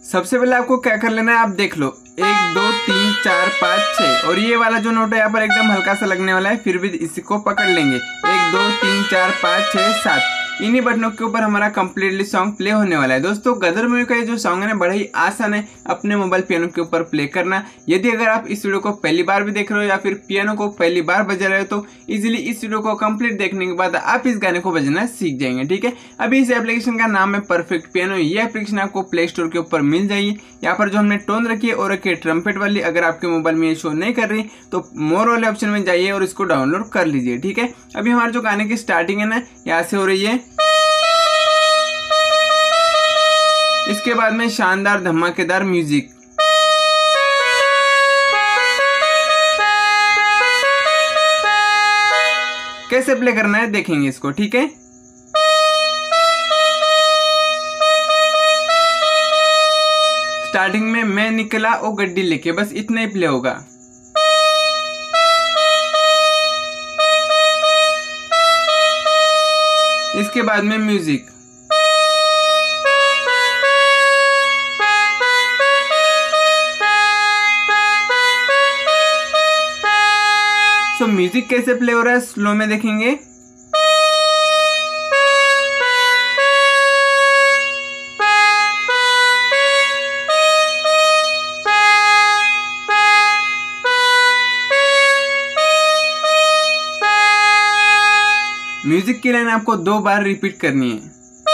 सबसे पहले आपको क्या कर लेना है, आप देख लो 1 2 3 4 5 6 और ये वाला जो नोट है यहाँ पर एकदम हल्का सा लगने वाला है, फिर भी इसको पकड़ लेंगे 1 2 3 4 5 6 7। इन्हीं बटनों के ऊपर हमारा कंप्लीटली सॉन्ग प्ले होने वाला है। दोस्तों गदर मूवी का ये जो सॉन्ग है ना बड़ा ही आसान है अपने मोबाइल पियानो के ऊपर प्ले करना। यदि अगर आप इस वीडियो को पहली बार भी देख रहे हो या फिर पियानो को पहली बार बजा रहे हो तो इजीली इस वीडियो को कंप्लीट देखने के बाद आप इस गाने को बजाना सीख जाएंगे। ठीक है, अभी इस एप्लीकेशन का नाम है परफेक्ट पियानो। ये एप्लीकेशन आपको प्ले स्टोर के ऊपर मिल जाएगी। यहाँ पर जो हमने टोन रखी है और रखी है ट्रम्पेट वाली, अगर आपके मोबाइल में ये शो नहीं कर रही तो मोर वाले ऑप्शन में जाइए और इसको डाउनलोड कर लीजिए। ठीक है, अभी हमारे जो गाने की स्टार्टिंग है ना यहाँ से हो रही है, इसके बाद में शानदार धमाकेदार म्यूजिक, कैसे प्ले करना है देखेंगे इसको। ठीक है, स्टार्टिंग में मैं निकला ओ गड्डी लेके, बस इतना ही प्ले होगा। इसके बाद में म्यूजिक, तो म्यूजिक कैसे प्ले हो रहा है स्लो में देखेंगे। म्यूजिक की लाइन आपको 2 बार रिपीट करनी है।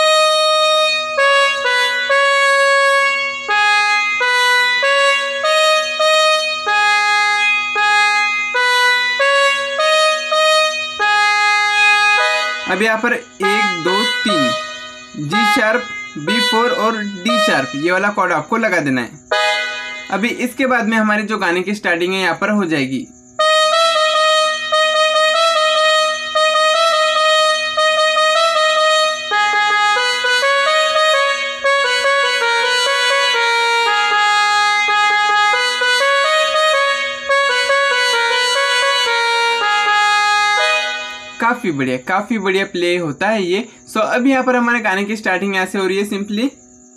अब यहाँ पर 1 2 3 जी शार्प B4 और D शार्प ये वाला कॉर्ड आपको लगा देना है। अभी इसके बाद में हमारी जो गाने की स्टार्टिंग है यहाँ पर हो जाएगी। काफी बढ़िया प्ले होता है ये। सो अभी यहाँ पर हमारे गाने की स्टार्टिंग यहाँ से हो रही है सिंपली।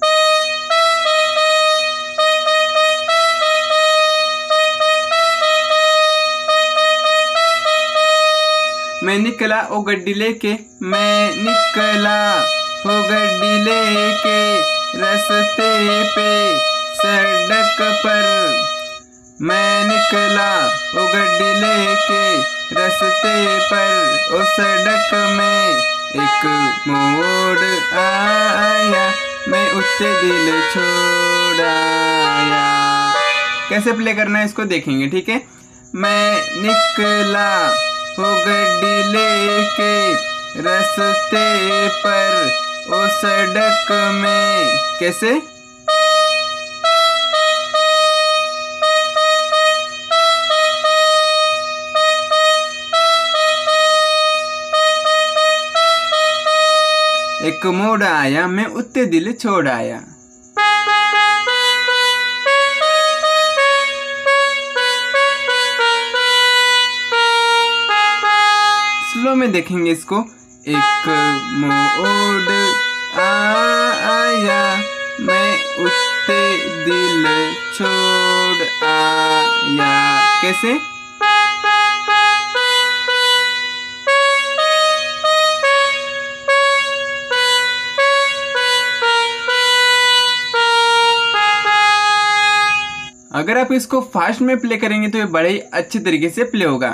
मैं निकला ओ गड्डी लेके, मैं निकला ओ गड्डी लेके रास्ते पे सड़क पर, मैं निकला ओ गड्डी लेके रास्ते पर ओ सड़क में एक मोड़ आया, मैं उससे दिल छोड़ाया। कैसे प्ले करना है इसको देखेंगे। ठीक है, मैं निकला ओ गड्डी लेके रास्ते पर ओ सड़क में, कैसे एक मोड़ आया, मैं उत्ते दिल छोड़ आया। स्लो में देखेंगे इसको। एक मोड़ आया, मैं उत्ते दिल छोड़ आया, कैसे अगर आप इसको फास्ट में प्ले करेंगे तो ये बड़े ही अच्छे तरीके से प्ले होगा।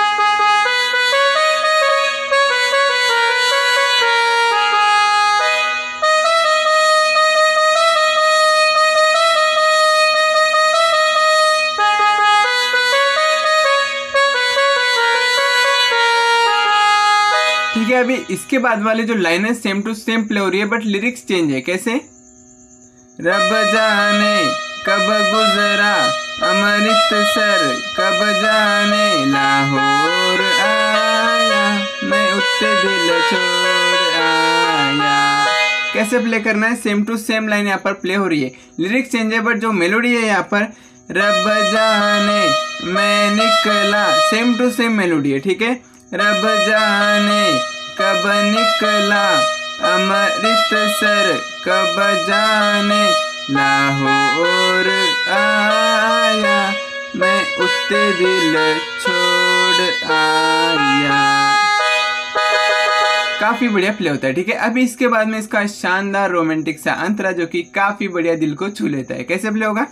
ठीक है, अभी इसके बाद वाली जो लाइन है सेम टू सेम प्ले हो रही है बट लिरिक्स चेंज है। कैसे, रब जाने कब गुजरा अमृतसर, कब जाने लाहौर आया, मैं उत्ते दिल छोड़ आया। कैसे प्ले करना है, सेम टू सेम लाइन यहाँ पर प्ले हो रही है, लिरिक्स चेंज है बट जो मेलोडी है यहाँ पर रब जाने मैं निकला, सेम टू सेम मेलोडी है। ठीक है, रब जाने कब निकला अमृतसर, कब जाने लाहौर आया, मैं उत्ते दिल छोड़ आया। काफी बढ़िया प्ले होता है, ठीक है। अभी इसके बाद में इसका शानदार रोमांटिक सा अंतरा जो कि काफी बढ़िया दिल को छू लेता है। कैसे प्ले होगा?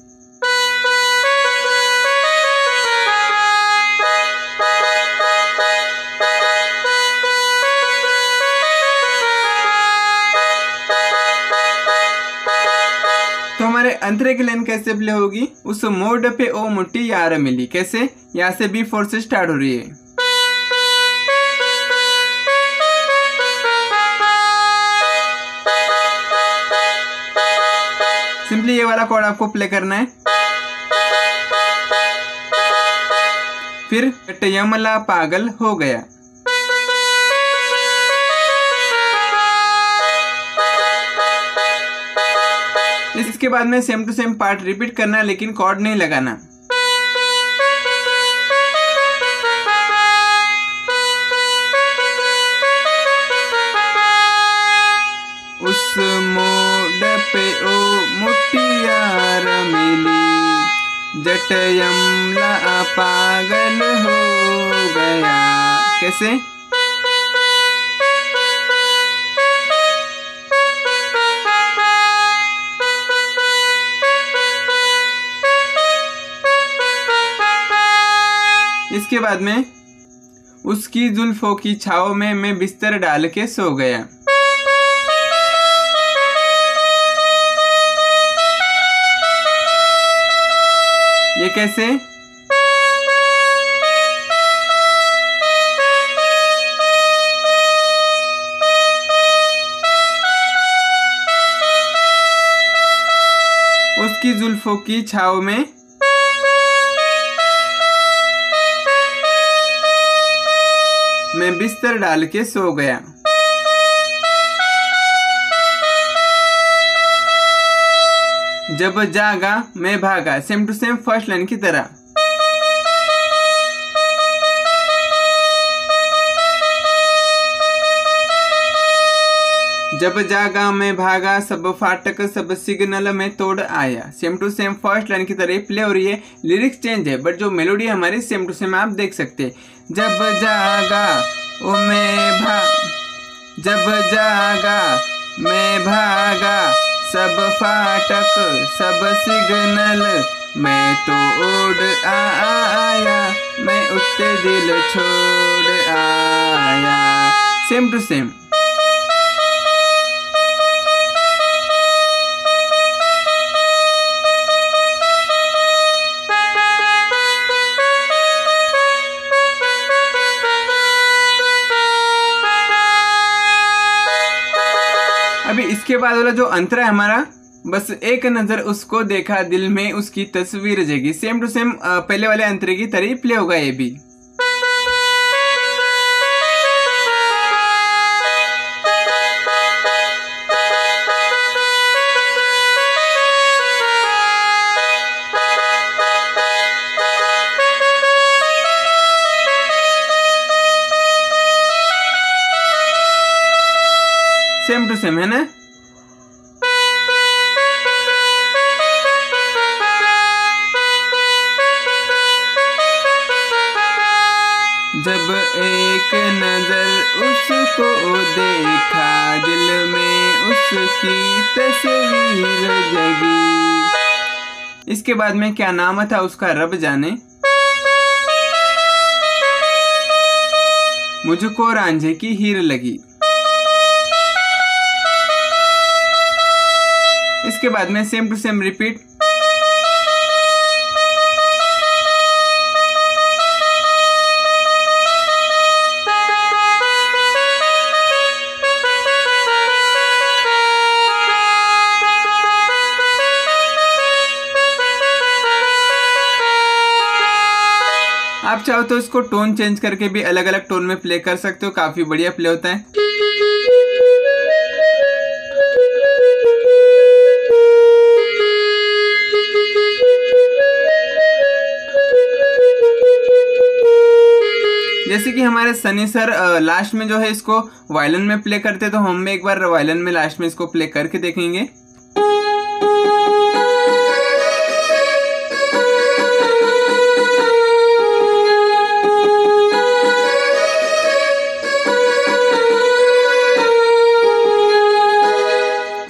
तो हमारे अंतरे की लाइन कैसे प्ले होगी? उस मोड़ पे ओ मुट्ठी यार मिली। कैसे? यहाँ से B4 से स्टार्ट हो रही है। सिंपली ये वाला कॉर्ड आपको प्ले करना है। फिर यमला पागल हो गया। इसके बाद में same to same part repeat करना है, लेकिन कॉर्ड नहीं लगाना। उस मोड़ पे ओ मुट्ठियार मिली, जट यमला पागल हो गया। कैसे? इसके बाद में उसकी जुल्फों की छाव में मैं बिस्तर डाल के सो गया। ये कैसे? उसकी जुल्फों की छाव में मैं बिस्तर डाल के सो गया। जब जागा मैं भागा। Same to same first line की तरह। जब जागा मैं भागा, सब फाटक सब सिग्नल में तोड़ आया। Same to same first line की तरह प्ले हो रही है। लिरिक्स चेंज है, बट जो मेलोडी हमारी सेम टू सेम आप देख सकते हैं। जब जागा मैं भागा, सब फाटक सब सिग्नल मैं तोड़ आया, मैं उत्ते दिल छोड़ आया। Same to same. अभी इसके बाद वाला जो अंतरा है हमारा, बस एक नजर उसको देखा दिल में उसकी तस्वीर जगी। सेम टू सेम पहले वाले अंतरे की तरह प्ले होगा ये भी। सेम टू सेम है ना। जब एक नजर उसको देखा दिल में उसकी तस्वीर जगी। इसके बाद में क्या नाम था उसका रब जाने, मुझको रांझे की हीर लगी। इसके बाद में सेम टू सेम रिपीट। आप चाहो तो इसको टोन चेंज करके भी अलग अलग टोन में प्ले कर सकते हो, काफी बढ़िया प्ले होता है। जैसे कि हमारे सनी सर लास्ट में जो है इसको वायलिन में प्ले करते, तो हम एक बार वायलिन में लास्ट में इसको प्ले करके देखेंगे।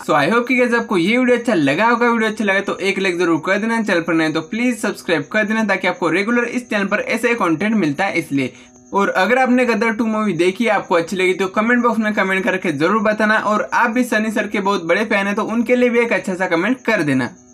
सो आई होप कि आपको ये वीडियो अच्छा लगा होगा। वीडियो अच्छा लगा तो एक लाइक जरूर कर देना, चैनल पर नए तो प्लीज सब्सक्राइब कर देना ताकि आपको रेगुलर इस चैनल पर ऐसे कंटेंट मिलता है इसलिए। और अगर आपने गदर 2 मूवी देखी है, आपको अच्छी लगी तो कमेंट बॉक्स में कमेंट करके जरूर बताना। और आप भी सनी सर के बहुत बड़े फैन है तो उनके लिए भी एक अच्छा सा कमेंट कर देना।